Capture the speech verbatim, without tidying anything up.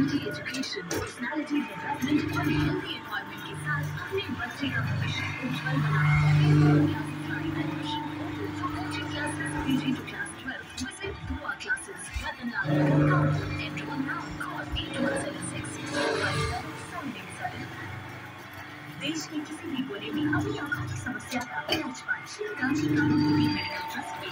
Quality education, personality development और healthy environment के साथ अपने बच्चे का भविष्य उज्जवल बनाएं। Admission open for coaching classes P G to class twelve. Visit Goa classes, Ratan Lal Nagar, Kanpur. Enroll now. Call eight one seven six four five seven seven eight seven. देश के किसी भी कोने में अपनी आंखों की समस्या का इलाज पाएं। श्री गांधी कानूनी मेडिकल ट्रस्ट के